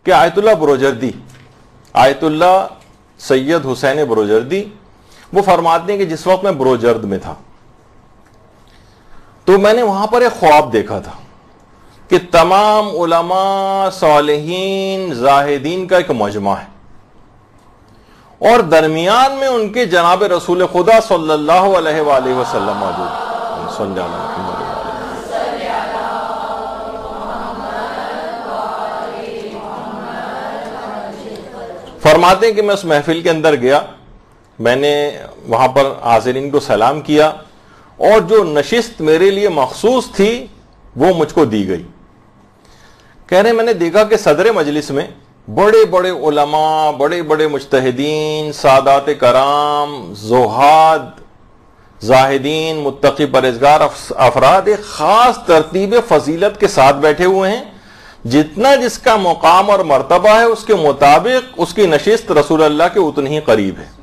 کہ آیت اللہ بروجردی، آیت اللہ سید حسین بروجردی، وہ فرماتے ہیں کہ جس وقت میں بروجرد میں تھا تو میں نے وہاں پر ایک خواب دیکھا تھا کہ تمام علماء، صالحین، زاہدین کا ایک مجمع ہے، اور درمیان میں ان کے جناب رسول خدا صلی اللہ علیہ وآلہ وسلم موجود ہے۔ صلی اللہ علیہ وسلم۔ فرماتے ہیں کہ میں اس محفل کے اندر گیا، میں نے وہاں پر حاضرین کو سلام کیا، اور جو نشست میرے لیے مخصوص تھی وہ مجھ کو دی گئی۔ کہہ رہے میں نے دیکھا کہ صدر مجلس میں بڑے بڑے علماء، بڑے بڑے مجتہدین، سادات کرام، زہاد، زاہدین، متقی پرہیزگار افراد ایک خاص ترتیب فضیلت کے ساتھ بیٹھے ہوئے ہیں، جتنا جس کا مقام اور مرتبہ ہے اس کے مطابق اس کی نشست رسول اللہ کے اتنی ہی قریب ہے۔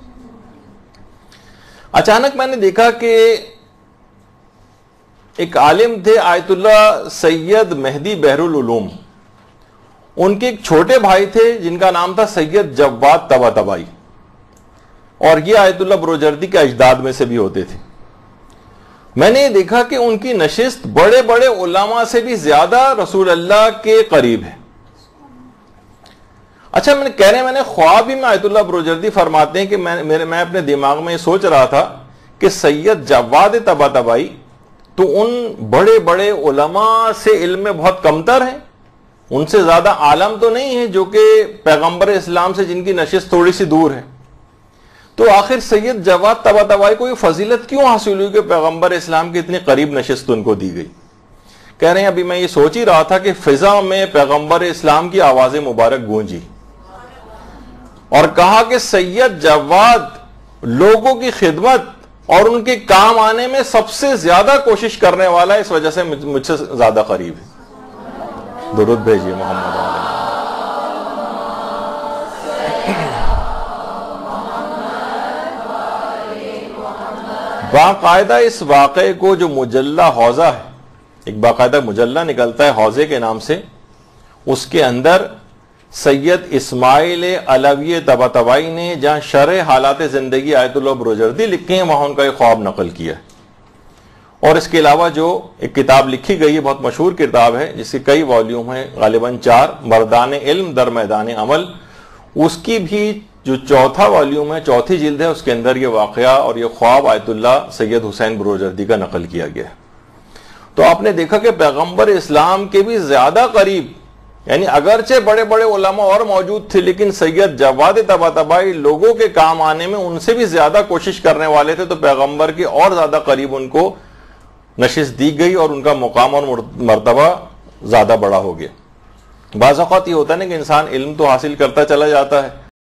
اچانک میں نے دیکھا کہ ایک عالم تھے آیت اللہ سید مہدی بحر العلوم، ان کے ایک چھوٹے بھائی تھے جن کا نام تھا سید جواد طباطبائی، اور یہ آیت اللہ بروجردی کے اجداد میں سے بھی ہوتے تھے۔ میں نے یہ دیکھا کہ ان کی نشست بڑے بڑے علماء سے بھی زیادہ رسول اللہ کے قریب ہے۔ اچھا میں نے خواب ہی میں آیت اللہ بروجردی فرماتے ہیں کہ میں اپنے دماغ میں یہ سوچ رہا تھا کہ سید جواد طباطبائی تو ان بڑے بڑے علماء سے علم میں بہت کمتر ہیں، ان سے زیادہ عالم تو نہیں ہے جو کہ پیغمبر اسلام سے جن کی نشست تھوڑی سی دور ہے، تو آخر سید جواد طباطبائی کو یہ فضیلت کیوں حاصل ہوئی کہ پیغمبر اسلام کی اتنی قریب نشست ان کو دی گئی؟ کہہ رہے ہیں ابھی میں یہ سوچ ہی رہا تھا کہ فضا میں پیغمبر اسلام کی آواز مبارک گونجی اور کہا کہ سید جواد لوگوں کی خدمت اور ان کے کام آنے میں سب سے زیادہ کوشش کرنے والا ہے، اس وجہ سے مجھ سے زیادہ قریب ہے۔ درود بھیجیے محمد علیہ۔ باقاعدہ اس واقعے کو جو مجلہ حوضہ ہے، ایک باقاعدہ مجلہ نکلتا ہے حوضے کے نام سے، اس کے اندر سید اسماعیل علوی طباطبائی نے جہاں شرح حالات زندگی آیت اللہ بروجردی لکھے ہیں وہاں ان کا ایک خواب نقل کیا ہے۔ اور اس کے علاوہ جو ایک کتاب لکھی گئی ہے، بہت مشہور کتاب ہے جس کے کئی والیوم ہیں، غالباً 4، مردان علم در میدان عمل، اس کی بھی جو چوتھا والیوم ہے، چوتھی جلد ہے، اس کے اندر یہ واقعہ اور یہ خواب آیت اللہ سید حسین بروجردی کا نقل کیا گیا ہے۔ تو آپ نے دیکھا کہ پیغمبر اسلام کے بھی زیادہ قریب، یعنی اگرچہ بڑے بڑے علماء اور موجود تھے لیکن سید جواد طباطبائی لوگوں کے کام آنے میں ان سے بھی زیادہ کوشش کرنے والے تھے، تو پیغمبر کے اور زیادہ قریب ان کو نشست دی گئی اور ان کا مقام اور مرتبہ زیادہ بڑا ہو گیا۔ بعض اوقات یہ ہوتا ہے نا کہ انسان علم تو حاصل کرتا چلا جاتا ہے